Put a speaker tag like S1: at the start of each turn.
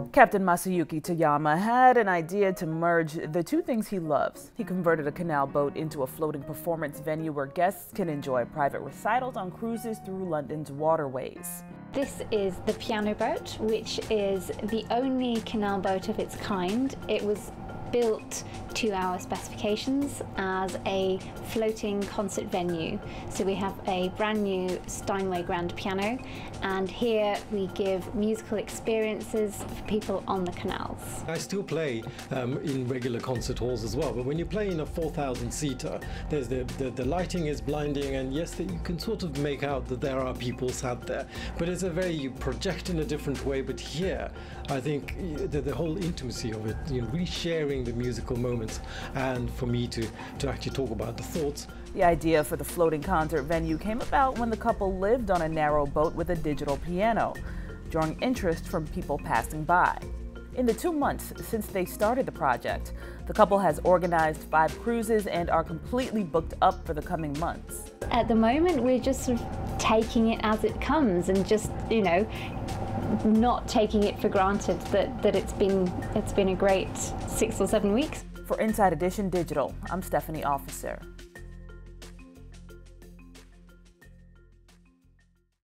S1: Captain Masayuki Toyama had an idea to merge the two things he loves. He converted a canal boat into a floating performance venue where guests can enjoy private recitals on cruises through London's waterways.
S2: This is the Piano Boat, which is the only canal boat of its kind. It was built to our specifications as a floating concert venue. So we have a brand new Steinway grand piano, and here we give musical experiences for people on the canals.
S3: I still play in regular concert halls as well, but when you play in a 4,000 seater, there's the lighting is blinding, and yes, you can sort of make out that there are people sat there, but it's a very, you project in a different way. But here, I think the whole intimacy of it, really sharing the musical moments, and for me to actually talk about the thoughts.
S1: The idea for the floating concert venue came about when the couple lived on a narrow boat with a digital piano, drawing interest from people passing by. In the 2 months since they started the project, the couple has organized 5 cruises and are completely booked up for the coming months.
S2: At the moment, we're just sort of taking it as it comes and just, not taking it for granted that it's been a great 6 or 7 weeks.
S1: For Inside Edition Digital, I'm Stephanie Officer.